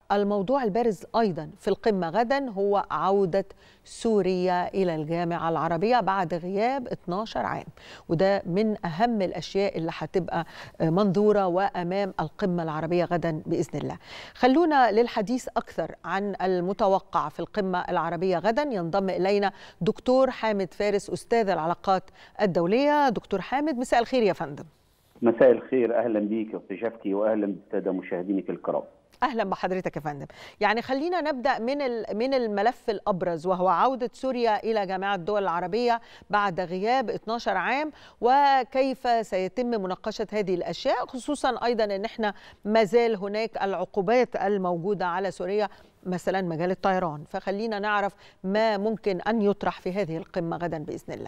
الموضوع البارز أيضا في القمة غدا هو عودة سوريا إلى الجامعة العربية بعد غياب 12 عام، وده من أهم الأشياء اللي هتبقى منظورة وأمام القمة العربية غدا بإذن الله. خلونا للحديث أكثر عن المتوقع في القمة العربية غدا ينضم إلينا دكتور حامد فارس أستاذ العلاقات الدولية. دكتور حامد، مساء الخير يا فندم. مساء الخير، أهلا بيك يا أختي شفتي وأهلا بالسادة مشاهدينك الكرام. أهلا بحضرتك يا فندم. يعني خلينا نبدأ من الملف الأبرز، وهو عودة سوريا إلى جامعة الدول العربية بعد غياب 12 عام، وكيف سيتم مناقشة هذه الأشياء، خصوصا أيضا أن احنا ما زال هناك العقوبات الموجودة على سوريا، مثلا مجال الطيران. فخلينا نعرف ما ممكن أن يطرح في هذه القمة غدا بإذن الله.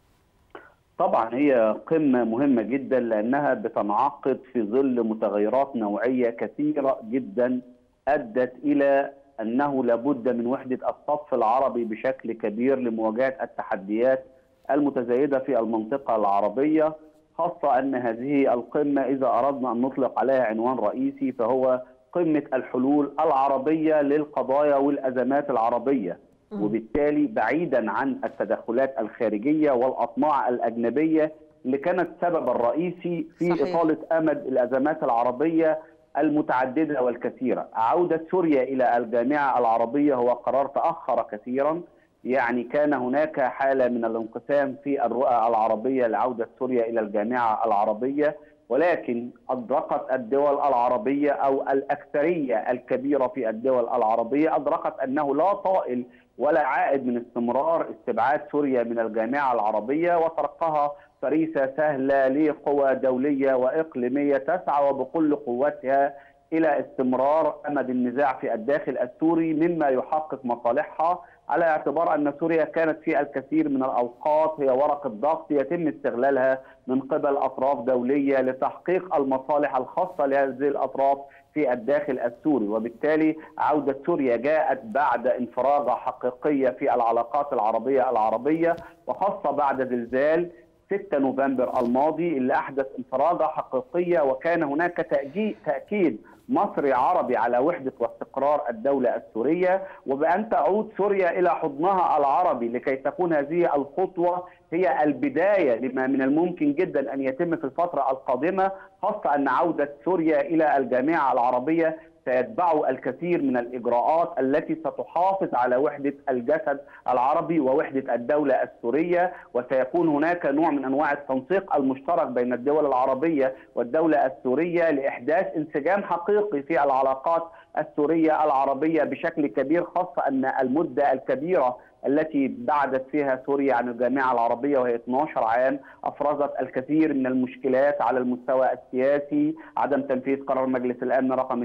طبعا هي قمة مهمة جدا لأنها بتنعقد في ظل متغيرات نوعية كثيرة جدا أدت إلى أنه لابد من وحدة الصف العربي بشكل كبير لمواجهة التحديات المتزايدة في المنطقة العربية، خاصة أن هذه القمة إذا أردنا أن نطلق عليها عنوان رئيسي فهو قمة الحلول العربية للقضايا والأزمات العربية، وبالتالي بعيدا عن التدخلات الخارجية والأطماع الأجنبية اللي كانت السبب الرئيسي في صحيح. إطالة أمد الأزمات العربية المتعددة والكثيرة. عودة سوريا إلى الجامعة العربية هو قرار تأخر كثيرا، يعني كان هناك حالة من الانقسام في الرؤى العربية لعودة سوريا إلى الجامعة العربية، ولكن أدركت الدول العربية أو الأكثرية الكبيرة في الدول العربية أدركت أنه لا طائل ولا عائد من استمرار استبعاد سوريا من الجامعة العربية، وتركها فريسة سهلة لقوى دولية وإقليمية تسعى وبكل قوتها إلى استمرار أمد النزاع في الداخل السوري مما يحقق مصالحها، على اعتبار أن سوريا كانت في الكثير من الأوقات هي ورقة ضغط يتم استغلالها من قبل أطراف دولية لتحقيق المصالح الخاصة لهذه الأطراف في الداخل السوري. وبالتالي عودة سوريا جاءت بعد انفراجة حقيقية في العلاقات العربية وخاصة بعد زلزال 6 نوفمبر الماضي اللي أحدث انفراجة حقيقية، وكان هناك تأكيد مصري عربي على وحدة واستقرار الدولة السورية، وبأن تعود سوريا إلى حضنها العربي لكي تكون هذه الخطوة هي البداية لما من الممكن جدا أن يتم في الفترة القادمة، خاصة أن عودة سوريا إلى الجامعة العربية سيتبع الكثير من الإجراءات التي ستحافظ على وحدة الجسد العربي ووحدة الدولة السورية، وسيكون هناك نوع من أنواع التنسيق المشترك بين الدول العربية والدولة السورية لإحداث انسجام حقيقي في العلاقات السورية العربية بشكل كبير، خاصة أن المدة الكبيرة التي بعدت فيها سوريا عن الجامعة العربية وهي 12 عام أفرزت الكثير من المشكلات على المستوى السياسي، عدم تنفيذ قرار مجلس الأمن رقم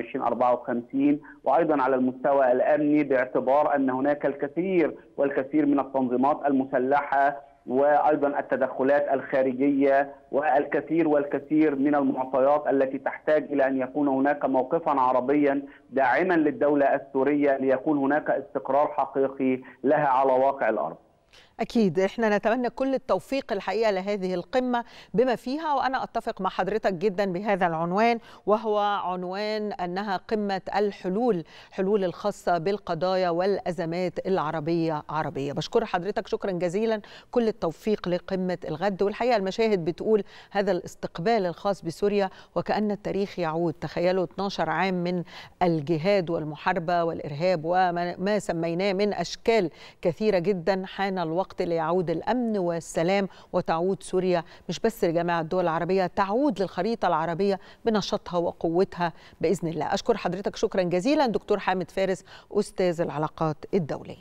2254، وأيضا على المستوى الأمني باعتبار أن هناك الكثير من التنظيمات المسلحة وأيضا التدخلات الخارجية والكثير من المعطيات التي تحتاج إلى أن يكون هناك موقفا عربيا داعما للدولة السورية ليكون هناك استقرار حقيقي لها على واقع الأرض. أكيد احنا نتمنى كل التوفيق الحقيقة لهذه القمة بما فيها، وأنا أتفق مع حضرتك جدا بهذا العنوان، وهو عنوان أنها قمة حلول الخاصة بالقضايا والأزمات العربية. بشكر حضرتك شكرا جزيلا، كل التوفيق لقمة الغد. والحقيقة المشاهد بتقول هذا الاستقبال الخاص بسوريا وكأن التاريخ يعود. تخيلوا 12 عام من الجهاد والمحاربة والإرهاب وما سميناه من أشكال كثيرة جدا، حان الوقت ليعود الأمن والسلام وتعود سوريا مش بس لجامعة الدول العربية، تعود للخريطة العربية بنشاطها وقوتها بإذن الله. أشكر حضرتك شكرا جزيلا دكتور حامد فارس أستاذ العلاقات الدولية.